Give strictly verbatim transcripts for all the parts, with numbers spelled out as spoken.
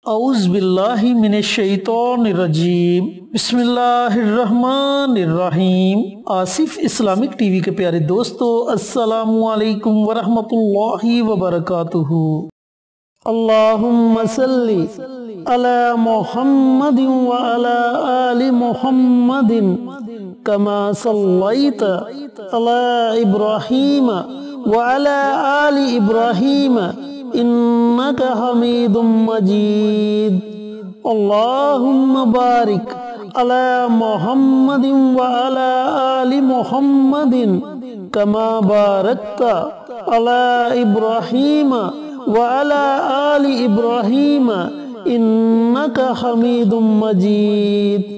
اعوذ باللہ من الشیطان الرجیم بسم اللہ الرحمن الرحیم۔ آصف اسلامک ٹی وی کے پیارے دوستو، السلام علیکم ورحمۃ اللہ وبرکاتہ۔ اللہم صلی علی محمد وعلی آل محمد کما صلیت علی ابراہیم وعلی آل ابراہیم انک حمید مجید۔ اللہم بارک علی محمد وعلی آل محمد کما بارکت علی ابراہیم وعلی آل ابراہیم انک حمید مجید۔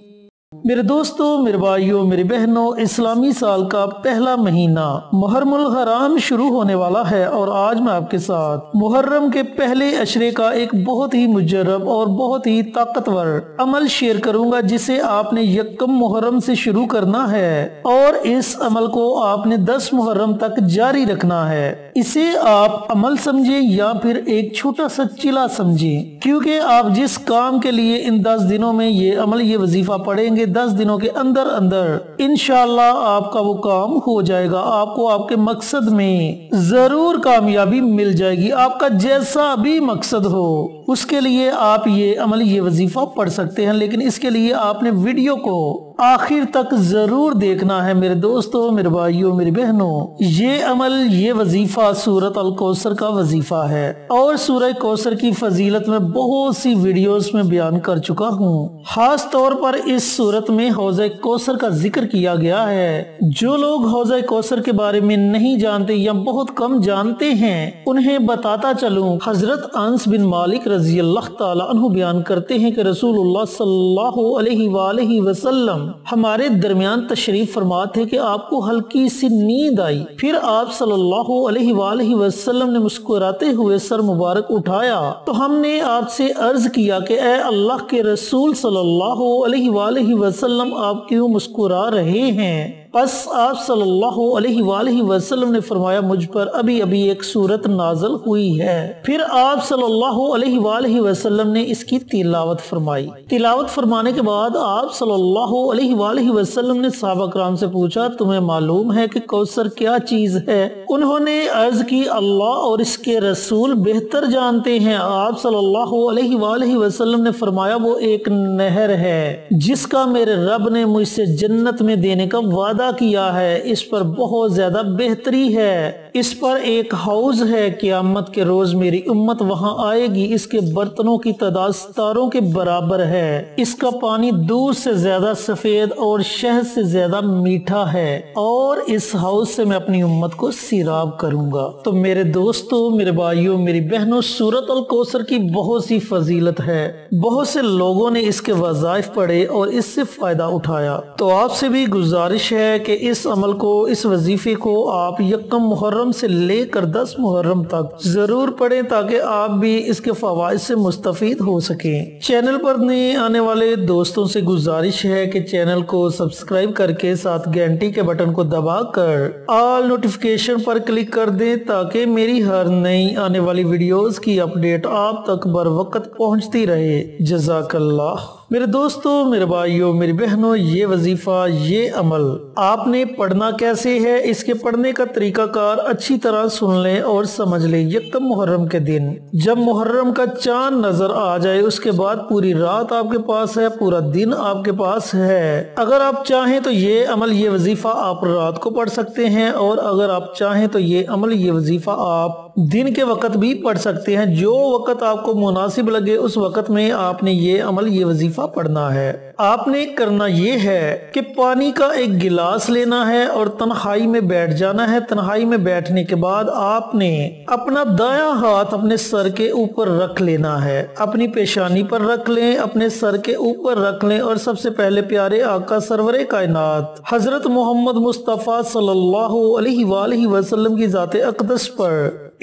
میرے دوستو، میرے بھائیوں، میری بہنوں، اسلامی سال کا پہلا مہینہ محرم الحرام شروع ہونے والا ہے، اور آج میں آپ کے ساتھ محرم کے پہلے عشرے کا ایک بہت ہی مجرب اور بہت ہی طاقتور عمل شیئر کروں گا، جسے آپ نے یکم محرم سے شروع کرنا ہے اور اس عمل کو آپ نے دس محرم تک جاری رکھنا ہے۔ اسے آپ عمل سمجھیں یا پھر ایک چھوٹا سا چلا سمجھیں، کیونکہ آپ جس کام کے لیے ان دس دنوں میں یہ عمل یہ وظیفہ پڑھیں گے، دس دنوں کے اندر اندر انشاءاللہ آپ کا وہ کام ہو جائے گا، آپ کو آپ کے مقصد میں ضرور کامیابی مل جائے گی۔ آپ کا جیسا بھی مقصد ہو اس کے لیے آپ یہ عمل یہ وظیفہ پڑھ سکتے ہیں، لیکن اس کے لیے آپ نے ویڈیو کو آخر تک ضرور دیکھنا ہے۔ میرے دوستو، میرے بھائیوں، میری بہنوں، یہ عمل یہ وظیفہ سورۃ الکوثر کا وظیفہ ہے، اور سورہ کوثر کی فضیلت میں بہت سی ویڈیوز میں بیان کر چکا ہوں۔ خاص طور پر اس سورت میں حوض کوثر کا ذکر کیا گیا ہے۔ جو لوگ حوض کوثر کے بارے میں نہیں جانتے یا بہت کم جانتے ہیں، انہیں بتاتا چلوں، حضرت انس بن مالک رضی اللہ تعالی عنہ بیان کرتے ہیں کہ رسول اللہ صلی اللہ علیہ وآلہ وسلم ہمارے درمیان تشریف فرما تھے کہ آپ کو ہلکی سی نیند آئی، پھر آپ صلی اللہ علیہ وآلہ وسلم نے مسکراتے ہوئے سر مبارک اٹھایا تو ہم نے آپ سے عرض کیا کہ اے اللہ کے رسول صلی اللہ علیہ وآلہ وسلم، آپ کیوں مسکرا رہے ہیں؟ پس آپ صلی اللہ علیہ وآلہ وسلم نے فرمایا، مجھ پر ابھی ابھی ایک سورت نازل ہوئی ہے۔ پھر آپ صلی اللہ علیہ وآلہ وسلم نے اس کی تلاوت فرمائی۔ تلاوت فرمانے کے بعد آپ صلی اللہ علیہ وآلہ وسلم نے صحابہ کرام سے پوچھا، تمہیں معلوم ہے کہ کوثر کیا چیز ہے؟ انہوں نے عرض کی، اللہ اور اس کے رسول بہتر جانتے ہیں۔ آپ صلی اللہ علیہ وآلہ وسلم نے فرمایا، وہ ایک نہر ہے جس کا میرے رب نے مجھ سے جنت میں دینے کا وعدہ کیا ہے، اس پر بہت زیادہ بہتری ہے، اس پر ایک حوض ہے، قیامت کے روز میری امت وہاں آئے گی، اس کے برتنوں کی تعداد ستاروں کے برابر ہے، اس کا پانی دودھ سے زیادہ سفید اور شہد سے زیادہ میٹھا ہے، اور اس حوض سے میں اپنی امت کو سیراب کروں گا۔ تو میرے دوستو، میرے بھائیوں، میری بہنوں، سورۃ الکوثر کی بہت سی فضیلت ہے، بہت سے لوگوں نے اس کے وظائف پڑھے اور اس سے فائدہ اٹھایا۔ تو آپ سے بھی گزارش ہے کہ اس عمل کو، اس وظیفے کو آپ یکم محرم سے لے کر دس محرم تک ضرور پڑھیں، تاکہ آپ بھی اس کے فوائد سے مستفید ہو سکیں۔ چینل پر نئے آنے والے دوستوں سے گزارش ہے کہ چینل کو سبسکرائب کر کے ساتھ گھنٹی کے بٹن کو دبا کر آل نوٹیفیکیشن پر کلک کر دیں، تاکہ میری ہر نئی آنے والی ویڈیوز کی اپڈیٹ آپ تک بر وقت پہنچتی رہے۔ جزاک اللہ۔ میرے دوستو، میرے بھائیوں، میری بہنوں، یہ وظیفہ، یہ عمل آپ نے پڑھنا کیسے ہے، اس کے پڑھنے کا طریقہ کار اچھی طرح سن لیں اور سمجھ لیں۔ یکم محرم کے دن جب محرم کا چاند نظر آ جائے، اس کے بعد پوری رات آپ کے پاس ہے، پورا دن آپ کے پاس ہے۔ اگر آپ چاہیں تو یہ عمل یہ وظیفہ آپ رات کو پڑھ سکتے ہیں، اور اگر آپ چاہیں تو یہ عمل یہ وظیفہ آپ دن کے وقت بھی پڑھ سکتے ہیں۔ جو وقت آپ کو مناسب لگے اس وقت میں آپ نے یہ عمل یہ وظیفہ پڑھنا ہے۔ آپ نے کرنا یہ ہے کہ پانی کا ایک گلاس لینا ہے اور تنہائی میں بیٹھ جانا ہے۔ تنہائی میں بیٹھنے کے بعد آپ نے اپنا دایاں ہاتھ اپنے سر کے اوپر رکھ لینا ہے، اپنی پیشانی پر رکھ لیں، اپنے سر کے اوپر رکھ لیں، اور سب سے پہلے پیارے آقا سرور کائنات حضرت محمد مصطفیٰ صلی اللہ علیہ وآلہ وسلم کی ذات اقدس پر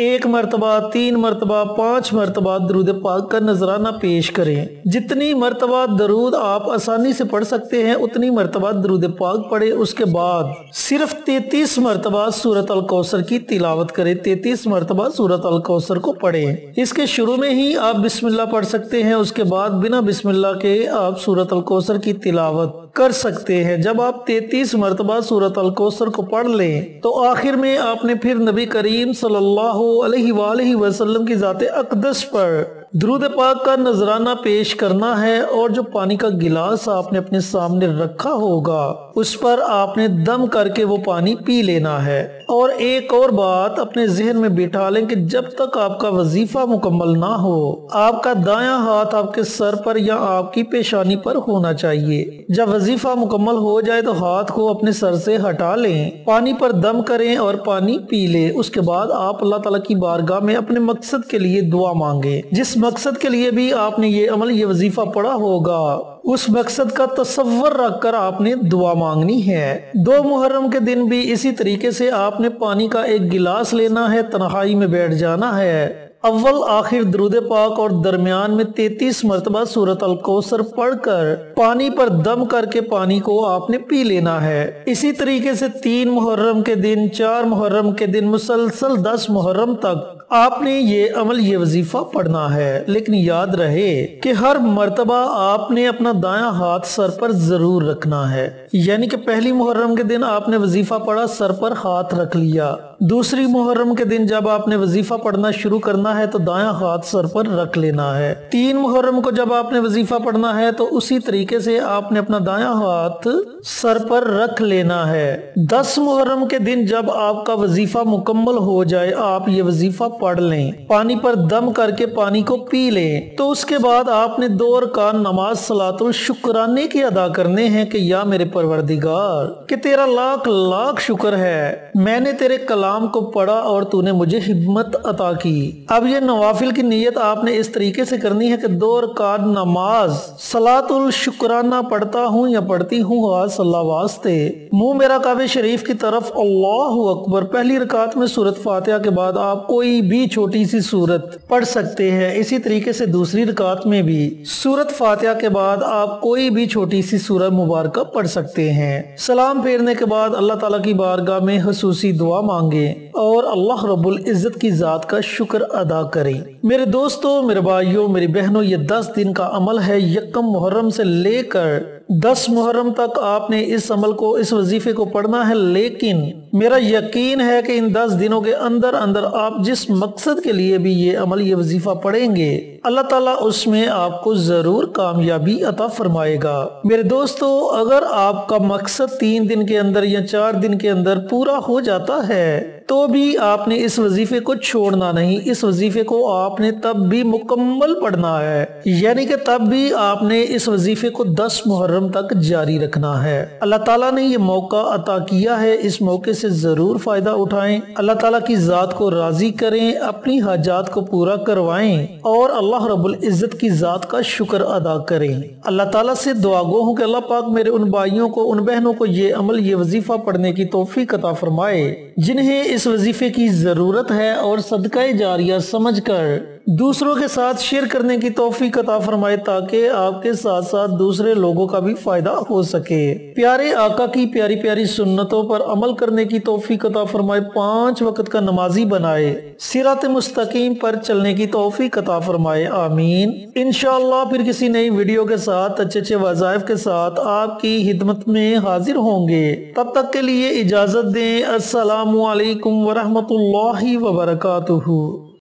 ایک مرتبہ، تین مرتبہ، پانچ مرتبہ درود پاک کا نذرانہ پیش کریں۔ جتنی مرتبہ درود آپ آسانی سے پڑھ سکتے ہیں اتنی مرتبہ درود پاک پڑھیں۔ اس کے بعد صرف تینتیس مرتبہ سورۃ الکوثر کی تلاوت کریں۔ تینتیس مرتبہ سورۃ الکوثر کو پڑھیں۔ اس کے شروع میں ہی آپ بسم اللہ پڑھ سکتے ہیں، اس کے بعد بنا بسم اللہ کے آپ سورۃ الکوثر کی تلاوت کر سکتے ہیں۔ جب آپ تینتیس مرتبہ سورۃ الکوثر کو پڑھ لیں تو آخر میں آپ نے پھر نبی کریم صلی اللہ علیہ وآلہ وسلم کی ذات اقدس پر درود پاک کا نذرانہ پیش کرنا ہے، اور جو پانی کا گلاس آپ نے اپنے سامنے رکھا ہوگا اس پر آپ نے دم کر کے وہ پانی پی لینا ہے۔ اور ایک اور بات اپنے ذہن میں بٹھا لیں کہ جب تک آپ کا وظیفہ مکمل نہ ہو آپ کا دایاں ہاتھ آپ کے سر پر یا آپ کی پیشانی پر ہونا چاہیے۔ جب وظیفہ مکمل ہو جائے تو ہاتھ کو اپنے سر سے ہٹا لیں، پانی پر دم کریں اور پانی پی لیں۔ اس کے بعد آپ اللہ تعالیٰ کی بارگاہ میں اپنے مقصد کے لیے دعا مانگیں۔ جس مقصد کے لیے بھی آپ نے یہ عمل یہ وظیفہ پڑھا ہوگا اس مقصد کا تصور رکھ کر آپ نے دعا مانگنی ہے۔ دو محرم کے دن بھی اسی طریقے سے آپ نے پانی کا ایک گلاس لینا ہے، تنہائی میں بیٹھ جانا ہے، اول آخر درود پاک اور درمیان میں تینتیس مرتبہ سورۃ الکوثر پڑھ کر پانی پر دم کر کے پانی کو آپ نے پی لینا ہے۔ اسی طریقے سے تین محرم کے دن، چار محرم کے دن، مسلسل دس محرم تک آپ نے یہ عمل یہ وظیفہ پڑھنا ہے۔ لیکن یاد رہے کہ ہر مرتبہ آپ نے اپنا دایاں ہاتھ سر پر ضرور رکھنا ہے، یعنی کہ پہلی محرم کے دن آپ نے وظیفہ پڑھا، سر پر ہاتھ رکھ لیا۔ دوسری محرم کے دن جب آپ نے وظیفہ پڑھنا شروع کرنا ہے تو دایاں ہاتھ سر پر رکھ لینا ہے۔ تین محرم کو جب آپ نے وظیفہ پڑھنا ہے تو اسی طریقے سے آپ نے اپنا دایاں ہاتھ سر پر رکھ لینا ہے۔ دس محرم کے دن جب آپ کا وظیفہ مکمل ہو جائے آپ یہ وظیفہ پڑھ لیں، پانی پر دم کر کے پانی کو پی لیں، تو اس کے بعد آپ نے دو رکعت نماز صلاۃ الشکرانے کے ادا کرنے ہیں کہ یا میرے پروردگار کہ تیرا لاکھ لاکھ شکر ہے میں نے تیرے کلام کو پڑھا اور تو نے مجھے ہمت عطا کی۔ اب یہ نوافل کی نیت آپ نے اس طریقے سے کرنی ہے کہ دو رکعت نماز صلاۃ الشکرانہ پڑھتا ہوں یا پڑھتی ہوں خاص اللہ واسطے، منہ میرا کعبہ شریف کی طرف، اللہ اکبر۔ پہلی رکعت میں سورۃ فاتحہ کے بعد آپ کوئی بھی چھوٹی سی سورت پڑھ سکتے ہیں، اسی طریقے سے دوسری رکعت میں بھی سورۃ فاتحہ کے بعد آپ کوئی بھی چھوٹی سی سورت مبارکہ پڑھ سکتے ہیں۔ سلام پھیرنے کے بعد اللہ تعالیٰ کی بارگاہ میں خصوصی دعا مانگیں اور اللہ رب العزت کی ذات کا شکر ادا کریں۔ میرے دوستوں، میرے بھائیوں، میری بہنوں، یہ دس دن کا عمل ہے۔ یکم محرم سے لے کر دس محرم تک آپ نے اس عمل کو، اس وظیفے کو پڑھنا ہے، لیکن میرا یقین ہے کہ ان دس دنوں کے اندر اندر آپ جس مقصد کے لیے بھی یہ عمل یہ وظیفہ پڑھیں گے اللہ تعالیٰ اس میں آپ کو ضرور کامیابی عطا فرمائے گا۔ میرے دوستو، اگر آپ کا مقصد تین دن کے اندر یا چار دن کے اندر پورا ہو جاتا ہے تو بھی آپ نے اس وظیفے کو چھوڑنا نہیں، اس وظیفے کو آپ نے تب بھی مکمل پڑھنا ہے، یعنی کہ تب بھی آپ نے اس وظیفے کو دس محرم تک جاری رکھنا ہے۔ اللہ تعالیٰ نے یہ موقع عطا کیا ہے، اس موقع سے ضرور فائدہ اٹھائیں، اللہ تعالیٰ کی ذات کو راضی کریں، اپنی حاجات کو پورا کروائیں اور اللہ رب العزت کی ذات کا شکر ادا کریں۔ اللہ تعالیٰ سے دعا گو ہوں کہ اللہ پاک میرے ان بھائیوں کو، ان بہنوں کو یہ عمل یہ وظیفہ پڑھنے کی توفیق عطا فرمائے جنہیں اس وظیفے کی ضرورت ہے، اور صدقہ جاریہ سمجھ کر دوسروں کے ساتھ شیئر کرنے کی توفیق عطا فرمائے تاکہ آپ کے ساتھ ساتھ دوسرے لوگوں کا بھی فائدہ ہو سکے۔ پیارے آقا کی پیاری پیاری سنتوں پر عمل کرنے کی توفیق عطا فرمائے، پانچ وقت کا نمازی بنائے، صراط مستقیم پر چلنے کی توفیق عطا فرمائے، آمین۔ انشاءاللہ پھر کسی نئی ویڈیو کے ساتھ اچھے اچھے وظائف کے ساتھ آپ کی خدمت میں حاضر ہوں گے، تب تک کے لیے اجازت دیں۔ السلام علیکم ورحمۃ اللہ وبرکاتہ۔